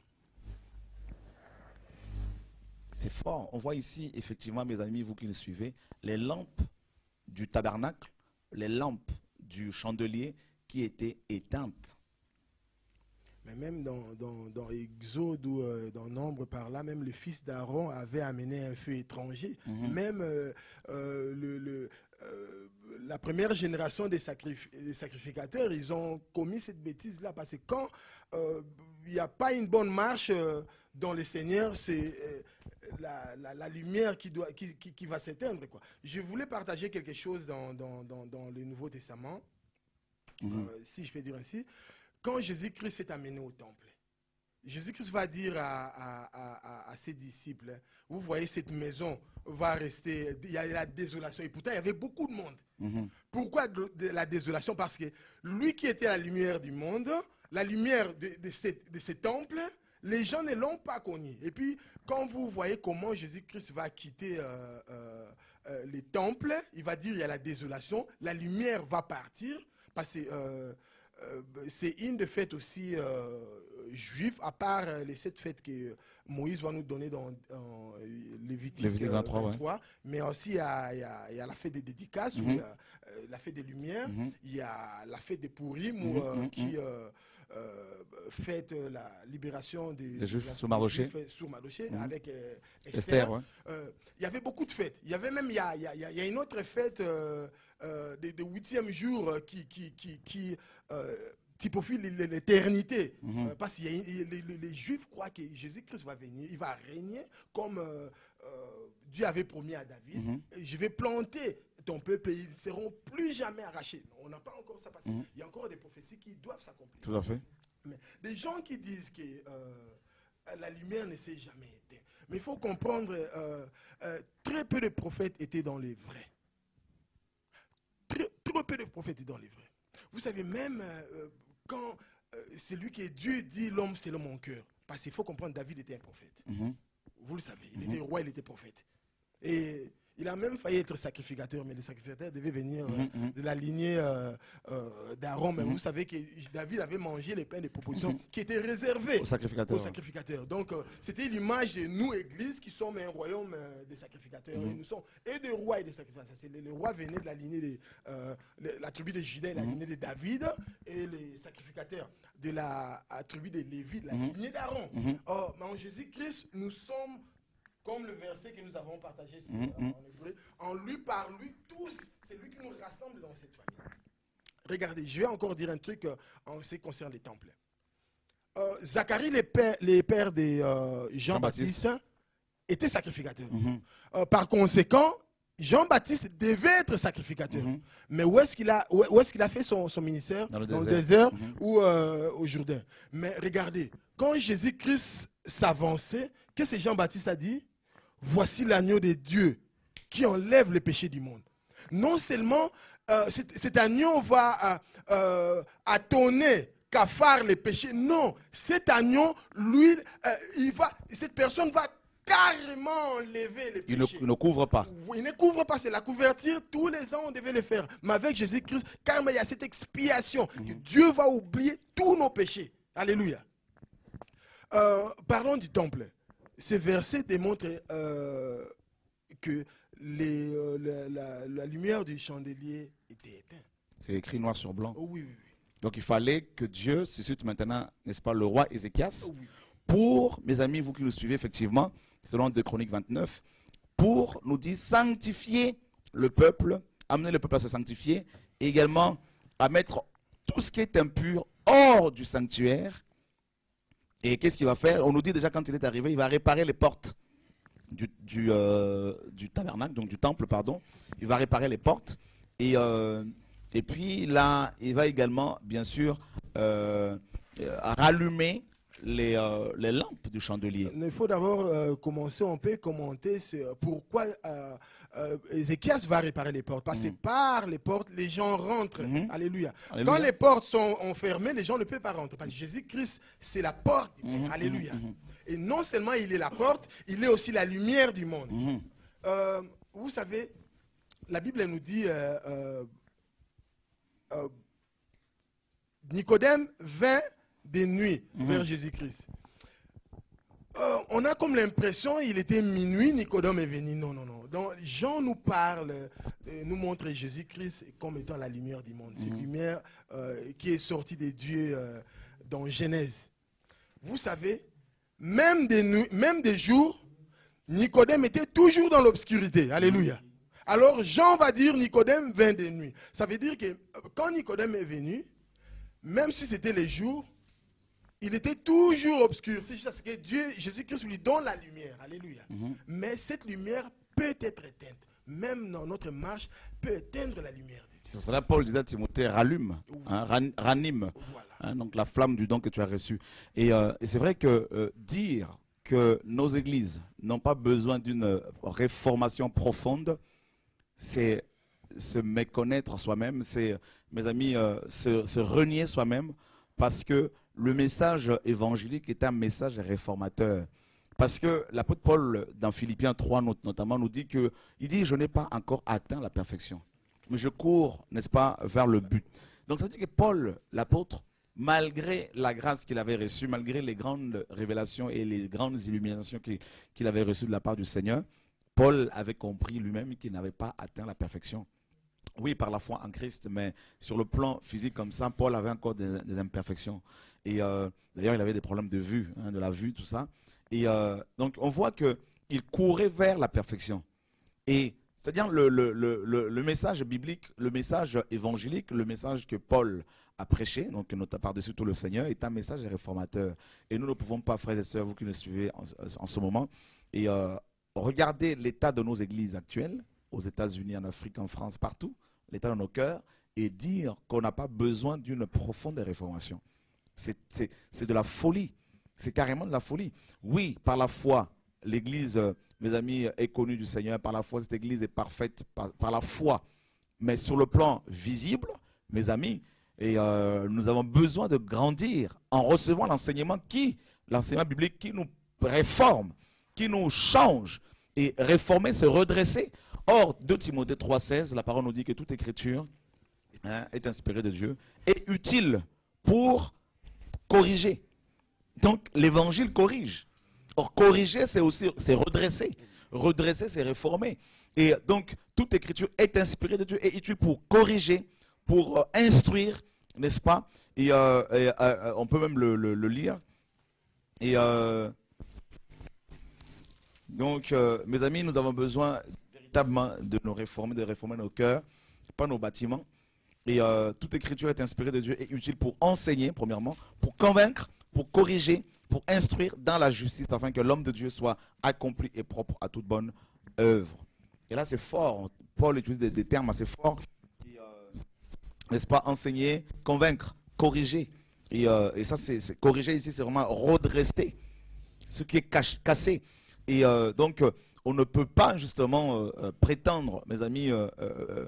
C'est fort. On voit ici, effectivement, mes amis, vous qui le suivez, les lampes du tabernacle, les lampes du chandelier qui étaient éteintes. Mais même dans, dans, dans Exode ou euh, dans Nombre par là, même le fils d'Aaron avait amené un feu étranger. Mm-hmm. Même euh, euh, le, le, euh, la première génération des, sacrif des sacrificateurs, ils ont commis cette bêtise-là. Parce que quand il euh, n'y a pas une bonne marche euh, dans le Seigneur, c'est euh, la, la, la lumière qui, doit, qui, qui, qui va s'éteindre. Je voulais partager quelque chose dans, dans, dans, dans le Nouveau Testament, mm-hmm. euh, si je peux dire ainsi. Quand Jésus-Christ est amené au temple, Jésus-Christ va dire à, à, à, à ses disciples, vous voyez cette maison va rester, il y a la désolation. Et pourtant, il y avait beaucoup de monde. Mm-hmm. Pourquoi de, de la désolation? Parce que lui qui était la lumière du monde, la lumière de, de, ces, de ces temples, les gens ne l'ont pas connu. Et puis, quand vous voyez comment Jésus-Christ va quitter euh, euh, euh, les temples, il va dire il y a la désolation, la lumière va partir, parce que... Euh, Euh, c'est une des fêtes aussi euh, juives, à part euh, les sept fêtes que Moïse va nous donner dans, dans Lévitique, Lévitique vingt-trois, euh, vingt-trois, ouais. Mais aussi il y a, il y a, il y a la fête des dédicaces, mm-hmm. où il y a, euh, la fête des Lumières, mm-hmm. il y a la fête des Pourim, mm-hmm. où, euh, mm-hmm. qui, euh, euh, fait euh, la libération des, Les Juifs des- sous des Mardochée. Juifs sur Mardochée, Mhm. avec euh, Esther. Esther, ouais. Euh, il y avait beaucoup de fêtes. Il y avait même, il y a, il y a- il y a- il y a une autre fête euh, euh, de, de huitième jour euh, qui, qui, qui, qui euh, typifie l- l'éternité. Mhm. Euh, parce que les, les- les Juifs croient que Jésus-Christ va venir, il va régner comme euh, euh, Dieu avait promis à David. Mhm. Et je vais planter ton peuple et ils ne seront plus jamais arrachés. On n'a pas encore ça passé. Mhm. Il y a encore des prophéties qui doivent s'accomplir. Tout à fait. Mais des gens qui disent que euh, la lumière ne s'est jamais éteinte. Mais il faut comprendre, euh, euh, très peu de prophètes étaient dans les vrais. Très, très peu de prophètes étaient dans les vrais. Vous savez, même euh, quand euh, celui qui est Dieu dit l'homme c'est mon cœur. Parce qu'il faut comprendre, David était un prophète. Mhm. Vous le savez, il Mhm. était roi, il était prophète. Et il a même failli être sacrificateur, mais le sacrificateur devait venir euh, Mhm, mhm. de la lignée euh, euh, d'Aaron. Mais Mhm. vous savez que David avait mangé les pains de proposition Mhm. qui étaient réservés Au sacrificateur. aux sacrificateurs. Donc, euh, c'était l'image de nous, Église, qui sommes un royaume euh, des sacrificateurs. Mhm. Et nous sommes et des rois et des sacrificateurs. C'est le, le roi venait de la lignée de euh, le- la tribu de Juda et la Mhm. lignée de David, et les sacrificateurs de la à tribu de Lévi, de la Mhm. lignée d'Aaron. Mhm. Or, mais en Jésus-Christ, nous sommes comme le verset que nous avons partagé sur- Mhm. en hébreu, en lui, par lui, tous, c'est lui qui nous rassemble dans cette famille. Regardez, je vais encore dire un truc euh, en ce qui concerne les temples. Euh, Zacharie, les pères, les pères de euh, Jean-Baptiste, Jean-Baptiste. étaient sacrificateurs. Mhm. Euh, par conséquent, Jean-Baptiste devait être sacrificateur. Mhm. Mais où est-ce qu'il a, où où est-ce qu'il a fait son, son ministère? Dans le désert, désert. Mhm. ou euh, au Jourdain. Mais regardez, quand Jésus-Christ s'avançait, qu'est-ce que Jean-Baptiste a dit? Voici l'agneau de Dieu qui enlève le péché du monde. Non seulement euh, cet, cet agneau va euh, euh, attonner, cafard les péchés. Non, cet agneau, lui, euh, il va, cette personne va carrément enlever les Il ne, péchés. il ne couvre pas. Oui, il ne couvre pas, c'est la couverture. Tous les ans, on devait le faire. Mais avec Jésus-Christ, car il y a cette expiation, que Dieu va oublier tous nos péchés. Alléluia. Euh, parlons du temple. Ce verset démontre euh, que les, euh, la, la- la lumière du chandelier était éteinte. C'est écrit noir sur blanc. Oh oui, oui, oui. Donc il fallait que Dieu suscite maintenant, n'est-ce pas, le roi Ézéchias, Oh oui. pour, mes amis, vous qui nous suivez effectivement, selon deux Chroniques vingt-neuf, pour nous dire sanctifier le peuple, amener le peuple à se sanctifier, et également à mettre tout ce qui est impur hors du sanctuaire. Et qu'est-ce qu'il va faire? On nous dit déjà quand il est arrivé, il va réparer les portes du, du, euh, du tabernacle, donc du temple, pardon. Il va réparer les portes. Et, euh, et puis là, il va également, bien sûr, euh, euh, rallumer les, euh, les lampes du chandelier. Il faut d'abord euh, commencer, on peut commenter sur pourquoi euh, euh, Ézéchias va réparer les portes. Parce que Mhm. par les portes, les gens rentrent. Mhm. Alléluia. Alléluia. Quand les portes sont enfermées, les gens ne peuvent pas rentrer. Parce que Jésus-Christ, c'est la porte. du Père. Mhm, Alléluia. mhm, mhm. Et non seulement il est la porte, il est aussi la lumière du monde. Mhm. Euh, vous savez, la Bible nous dit, euh, euh, euh, Nicodème vint de nuit Mhm. vers Jésus-Christ. Euh, on a comme l'impression il était minuit, Nicodème est venu. Non, non, non. Donc, Jean nous parle, euh, nous montre Jésus-Christ comme étant la lumière du monde. Cette Mhm. lumière euh, qui est sortie de Dieu euh, dans Genèse. Vous savez, même des, nuits, même des jours, Nicodème était toujours dans l'obscurité. Alléluia. Alors Jean va dire Nicodème vint de nuit. Ça veut dire que euh, quand Nicodème est venu, même si c'était les jours, il était toujours obscur. C'est juste que Dieu, Jésus-Christ lui donne la lumière. Alléluia. Mhm. Mais cette lumière peut être éteinte. Même dans notre marche, peut éteindre la lumière de Dieu. C'est pour cela que Paul disait à Timothée, rallume, hein, ran- ranime, Voilà. hein, donc la flamme du don que tu as reçu. Et, euh, et c'est vrai que euh, dire que nos églises n'ont pas besoin d'une euh, réformation profonde, c'est se méconnaître soi-même, c'est, mes amis, euh, se, se renier soi-même, parce que le message évangélique est un message réformateur. Parce que l'apôtre Paul, dans Philippiens trois not- notamment, nous dit que, il dit, je n'ai pas encore atteint la perfection, mais je cours, n'est-ce pas, vers le but. Donc ça veut dire que Paul, l'apôtre, malgré la grâce qu'il avait reçue, malgré les grandes révélations et les grandes illuminations qu'il qu'il avait reçues de la part du Seigneur, Paul avait compris lui-même qu'il n'avait pas atteint la perfection. Oui, par la foi en Christ, mais sur le plan physique comme ça, Paul avait encore des, des imperfections. Et euh, d'ailleurs, il avait des problèmes de vue, hein, de la vue, tout ça. Et euh, donc, on voit qu'il courait vers la perfection. Et c'est-à-dire le, le, le, le, le message biblique, le message évangélique, le message que Paul a prêché, donc notamment par-dessus tout le Seigneur, est un message réformateur. Et nous ne pouvons pas, frères et sœurs, vous qui nous suivez en, en ce moment, et euh, regardez l'état de nos églises actuelles, aux États-Unis, en Afrique, en France, partout, l'état de nos cœurs, et dire qu'on n'a pas besoin d'une profonde réformation. C'est de la folie. C'est carrément de la folie. Oui, par la foi, l'Église, euh, mes amis, est connue du Seigneur. Par la foi, cette Église est parfaite par, par la foi. Mais sur le plan visible, mes amis, et, euh, nous avons besoin de grandir en recevant l'enseignement qui, l'enseignement biblique qui nous réforme, qui nous change. Et réformer, c'est redresser. Or, deux Timothée trois seize, la parole nous dit que toute écriture hein, est inspirée de Dieu, est utile pour corriger. Donc, l'évangile corrige. Or, corriger, c'est aussi c'est redresser. Redresser, c'est réformer. Et donc, toute écriture est inspirée de Dieu et utile pour corriger, pour euh, instruire, n'est-ce pas? Et, euh, et euh, on peut même le, le, le lire. Et euh, donc, euh, mes amis, nous avons besoin véritablement de nous réformer, de réformer nos cœurs, pas nos bâtiments. Et euh, toute écriture est inspirée de Dieu et utile pour enseigner, premièrement, pour convaincre, pour corriger, pour instruire dans la justice, afin que l'homme de Dieu soit accompli et propre à toute bonne œuvre. Et là, c'est fort. Paul utilise des, des termes assez forts. Euh, N'est-ce pas? Enseigner, convaincre, corriger. Et, euh, et ça, c'est corriger ici, c'est vraiment redresser ce qui est cache, cassé. Et euh, donc, euh, on ne peut pas justement euh, euh, prétendre, mes amis, euh, euh,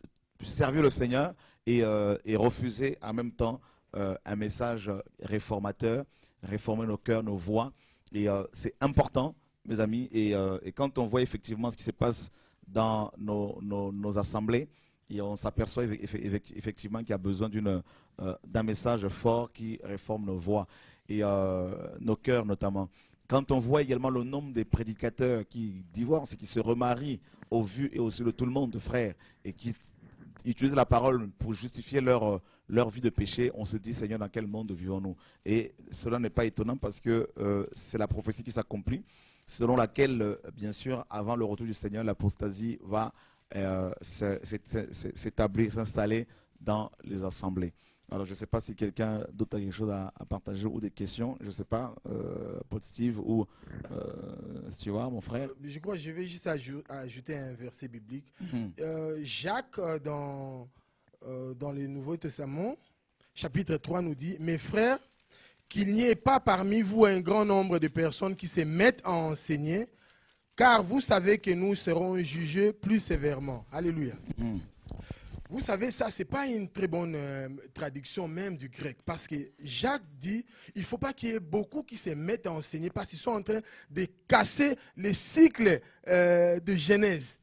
servir le Seigneur et, euh, et refuser en même temps euh, un message réformateur, réformer nos cœurs, nos voix. Et euh, c'est important, mes amis. Et, euh, et quand on voit effectivement ce qui se passe dans nos, nos, nos assemblées, et on s'aperçoit effectivement qu'il y a besoin d'une euh, d'un message fort qui réforme nos voix et euh, nos cœurs notamment. Quand on voit également le nombre des prédicateurs qui divorcent et qui se remarient au vu et au su de tout le monde, frères, et qui utilisent la parole pour justifier leur, leur vie de péché, on se dit, Seigneur, dans quel monde vivons-nous? Et cela n'est pas étonnant parce que euh, c'est la prophétie qui s'accomplit, selon laquelle, euh, bien sûr, avant le retour du Seigneur, l'apostasie va euh, s'établir, s'installer dans les assemblées. Alors, je ne sais pas si quelqu'un d'autre a quelque chose à, à partager ou des questions. Je ne sais pas, euh, Paul Steve ou euh, Stewart, mon frère. Je crois que je vais juste ajou ajouter un verset biblique. Mm-hmm. euh, Jacques, dans, euh, dans le Nouveau Testament, chapitre trois, nous dit « Mes frères, qu'il n'y ait pas parmi vous un grand nombre de personnes qui se mettent à enseigner, car vous savez que nous serons jugés plus sévèrement. » Alléluia. Mm. Vous savez, ça, ce n'est pas une très bonne euh, traduction même du grec. Parce que Jacques dit, il ne faut pas qu'il y ait beaucoup qui se mettent à enseigner parce qu'ils sont en train de casser les cycles euh, de Genèse.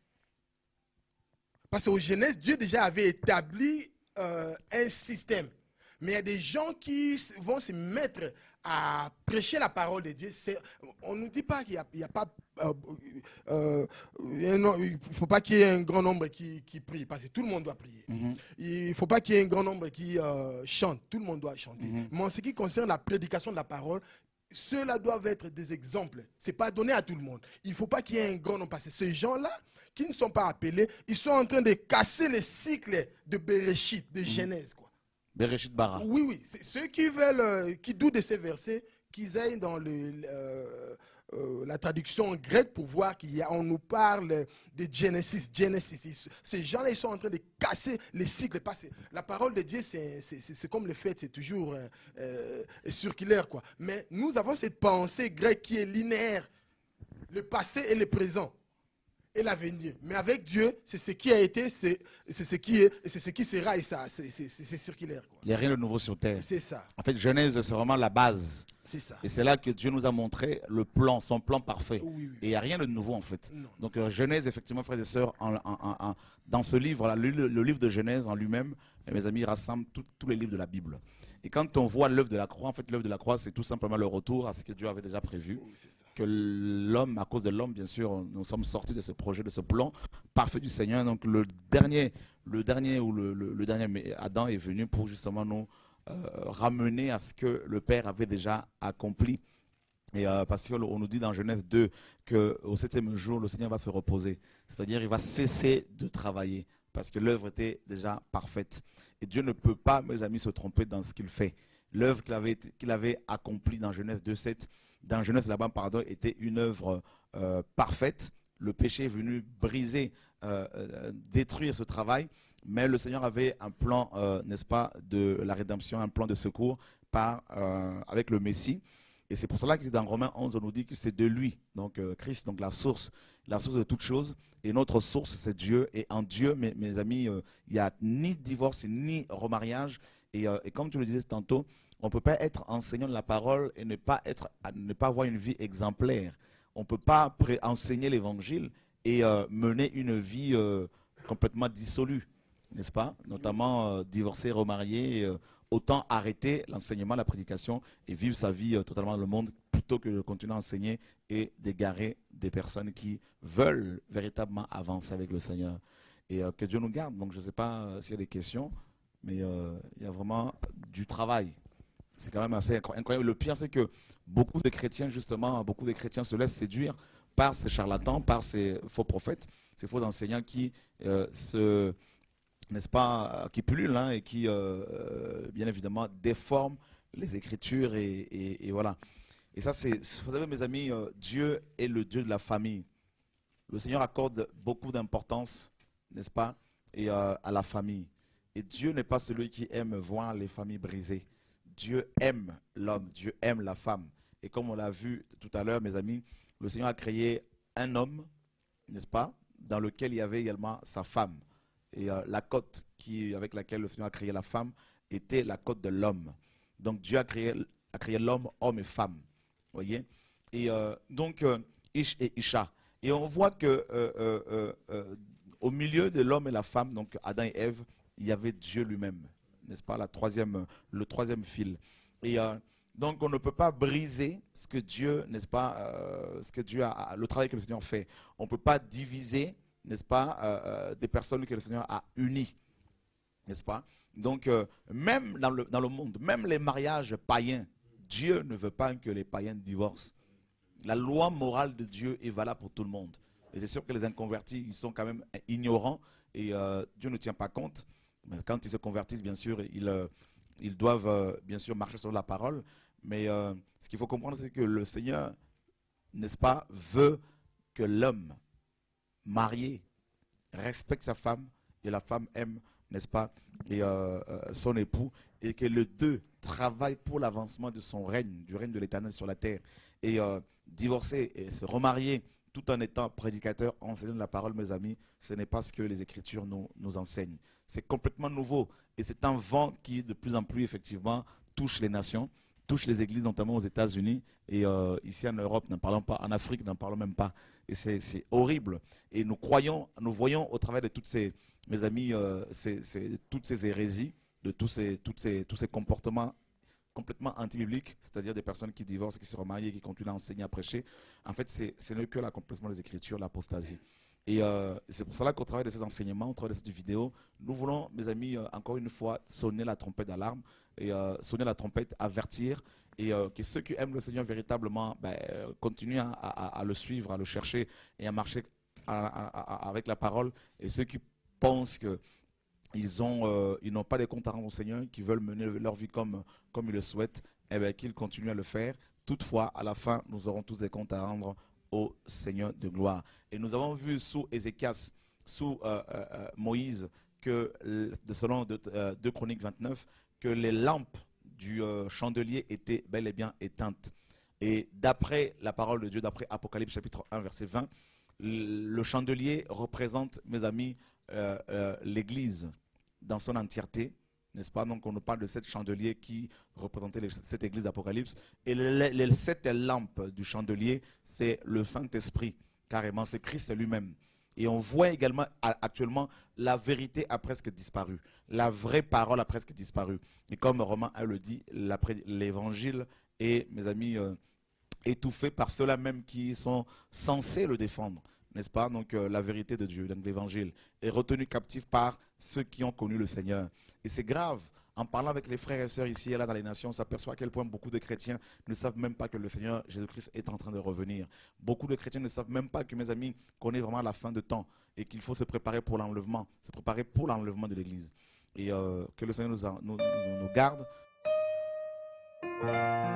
Parce qu'au Genèse, Dieu déjà avait établi euh, un système. Mais il y a des gens qui vont se mettre à prêcher la parole de Dieu. On ne nous dit pas qu'il n'y a, a pas... Euh, euh, il ne faut pas qu'il y ait un grand nombre qui, qui prie, parce que tout le monde doit prier. Mm-hmm. Il ne faut pas qu'il y ait un grand nombre qui euh, chante, tout le monde doit chanter. Mm-hmm. Mais en ce qui concerne la prédication de la parole, ceux-là doivent être des exemples. Ce n'est pas donné à tout le monde. Il ne faut pas qu'il y ait un grand nombre, parce que ces gens-là, qui ne sont pas appelés, ils sont en train de casser les cycles de Bereshit, de Genèse, quoi. Bereshit Bara. Oui, oui. Ceux qui veulent, euh, qui doutent de ces versets, qu'ils aillent dans le, euh, euh, la traduction grecque pour voir qu'on nous parle de Genesis. Genesis. Ces gens-là, ils sont en train de casser les cycles. Parce que la parole de Dieu, c'est comme le fait, c'est toujours euh, euh, circulaire, quoi. Mais nous avons cette pensée grecque qui est linéaire. Le passé et le présent. Et l'avenir. Mais avec Dieu, c'est ce qui a été, c'est ce qui est, et c'est ce qui sera, et ça, c'est circulaire, quoi. Il n'y a rien de nouveau sur terre. C'est ça. En fait, Genèse, c'est vraiment la base. C'est ça. Et c'est là que Dieu nous a montré le plan, son plan parfait. Oui, oui. Et il n'y a rien de nouveau, en fait. Non. Donc, euh, Genèse, effectivement, frères et sœurs, en, en, en, dans ce livre-là, le, le livre de Genèse en lui-même, mes amis, rassemble tout, tous les livres de la Bible. Et quand on voit l'œuvre de la croix, en fait, l'œuvre de la croix, c'est tout simplement le retour à ce que Dieu avait déjà prévu. Oui, que l'homme, à cause de l'homme, bien sûr, nous sommes sortis de ce projet, de ce plan parfait du Seigneur. Donc, le dernier, le dernier ou le, le, le dernier Adam est venu pour justement nous euh, ramener à ce que le Père avait déjà accompli. Et euh, parce qu'on nous dit dans Genèse deux qu'au septième jour, le Seigneur va se reposer. C'est-à-dire il va cesser de travailler parce que l'œuvre était déjà parfaite. Et Dieu ne peut pas, mes amis, se tromper dans ce qu'il fait. L'œuvre qu'il avait, qu'il avait accomplie dans Genèse deux sept, dans Genèse là-bas, pardon, était une œuvre euh, parfaite. Le péché est venu briser, euh, euh, détruire ce travail, mais le Seigneur avait un plan, euh, n'est-ce pas, de la rédemption, un plan de secours par, euh, avec le Messie. Et c'est pour cela que dans Romains onze, on nous dit que c'est de lui, donc euh, Christ, donc la source, la source de toutes choses. Et notre source, c'est Dieu. Et en Dieu, mes, mes amis, euh, il n'y a ni divorce, ni remariage. Et, euh, et comme tu le disais tantôt, on ne peut pas être enseignant de la parole et ne pas, être, ne pas avoir une vie exemplaire. On ne peut pas enseigner l'évangile et euh, mener une vie euh, complètement dissolue, n'est-ce pas? Notamment euh, divorcé, remarié. Euh, autant arrêter l'enseignement, la prédication et vivre sa vie euh, totalement dans le monde plutôt que de continuer à enseigner et d'égarer des personnes qui veulent véritablement avancer avec le Seigneur. Et euh, que Dieu nous garde. Donc je ne sais pas euh, s'il y a des questions, mais euh, il y a vraiment du travail. C'est quand même assez incroyable. Le pire, c'est que beaucoup de chrétiens, justement, beaucoup de chrétiens se laissent séduire par ces charlatans, par ces faux prophètes, ces faux enseignants qui euh, se... n'est-ce pas, qui pullulent hein, et qui, euh, bien évidemment, déforment les Écritures et, et, et voilà. Et ça, c'est, vous savez, mes amis, euh, Dieu est le Dieu de la famille. Le Seigneur accorde beaucoup d'importance, n'est-ce pas, et, euh, à la famille. Et Dieu n'est pas celui qui aime voir les familles brisées. Dieu aime l'homme, Dieu aime la femme. Et comme on l'a vu tout à l'heure, mes amis, le Seigneur a créé un homme, n'est-ce pas, dans lequel il y avait également sa femme. Et euh, la côte qui, avec laquelle le Seigneur a créé la femme était la côte de l'homme. Donc Dieu a créé, a créé l'homme, homme et femme. Voyez. Et euh, donc, euh, Ish et Isha. Et on voit que euh, euh, euh, au milieu de l'homme et la femme, donc Adam et Ève, il y avait Dieu lui-même. N'est-ce pas, la troisième, le troisième fil. Et euh, donc on ne peut pas briser ce que Dieu, n'est-ce pas, euh, ce que Dieu a, le travail que le Seigneur fait. On ne peut pas diviser, n'est-ce pas, euh, des personnes que le Seigneur a unies, n'est-ce pas? Donc, euh, même dans le, dans le monde, même les mariages païens, Dieu ne veut pas que les païens divorcent. La loi morale de Dieu est valable pour tout le monde. Et c'est sûr que les inconvertis, ils sont quand même ignorants et euh, Dieu ne tient pas compte. Mais quand ils se convertissent, bien sûr, ils, euh, ils doivent, euh, bien sûr, marcher sur la parole. Mais euh, ce qu'il faut comprendre, c'est que le Seigneur, n'est-ce pas, veut que l'homme marié respecte sa femme et la femme aime, n'est-ce pas, et, euh, euh, son époux, et que les deux travaillent pour l'avancement de son règne, du règne de l'Éternel sur la terre. Et euh, divorcer et se remarier tout en étant prédicateur, enseignant la parole, mes amis, ce n'est pas ce que les Écritures nous, nous enseignent. C'est complètement nouveau et c'est un vent qui de plus en plus effectivement touche les nations, touche les églises, notamment aux États-Unis et euh, ici en Europe, n'en parlons pas, en Afrique, n'en parlons même pas. Et c'est horrible. Et nous croyons, nous voyons au travers de toutes ces, mes amis, euh, ces, ces, toutes ces hérésies, de tous ces, toutes ces, tous ces comportements complètement anti-bibliques, c'est-à-dire des personnes qui divorcent, qui se remarient, qui continuent à enseigner, à prêcher. En fait, ce n'est que l'accomplissement des Écritures, l'apostasie. Et euh, c'est pour cela qu'au travers de ces enseignements, au travers de cette vidéo, nous voulons, mes amis, euh, encore une fois, sonner la trompette d'alarme et euh, sonner la trompette, avertir et euh, que ceux qui aiment le Seigneur véritablement ben, euh, continuent à, à, à le suivre, à le chercher et à marcher à, à, à, avec la parole. Et ceux qui pensent que ils ont, euh, ils n'ont pas de compte à rendre au Seigneur, qui veulent mener leur vie comme, comme ils le souhaitent, eh bien, qu'ils continuent à le faire. Toutefois, à la fin, nous aurons tous des comptes à rendre au Seigneur de gloire. Et nous avons vu sous Ézéchias, sous euh, euh, Moïse, que, de, selon deux de Chroniques vingt-neuf, que les lampes du euh, chandelier étaient bel et bien éteintes. Et d'après la parole de Dieu, d'après Apocalypse chapitre un, verset vingt, le chandelier représente, mes amis, euh, euh, l'Église dans son entièreté, n'est-ce pas? Donc on nous parle de sept chandeliers qui représentaient les, cette église d'Apocalypse. Et les, les sept lampes du chandelier, c'est le Saint-Esprit, carrément, c'est Christ lui-même. Et on voit également actuellement, la vérité a presque disparu. La vraie parole a presque disparu. Et comme Romains un le dit, l'évangile est, mes amis, euh, étouffé par ceux-là même qui sont censés le défendre. N'est-ce pas? Donc euh, la vérité de Dieu, donc l'évangile, est retenu captif par ceux qui ont connu le Seigneur. Et c'est grave En parlant avec les frères et sœurs ici et là dans les nations, on s'aperçoit à quel point beaucoup de chrétiens ne savent même pas que le Seigneur Jésus-Christ est en train de revenir. Beaucoup de chrétiens ne savent même pas que, mes amis, qu'on est vraiment à la fin de temps et qu'il faut se préparer pour l'enlèvement, se préparer pour l'enlèvement de l'Église. Et euh, que le Seigneur nous, a, nous, nous, nous garde.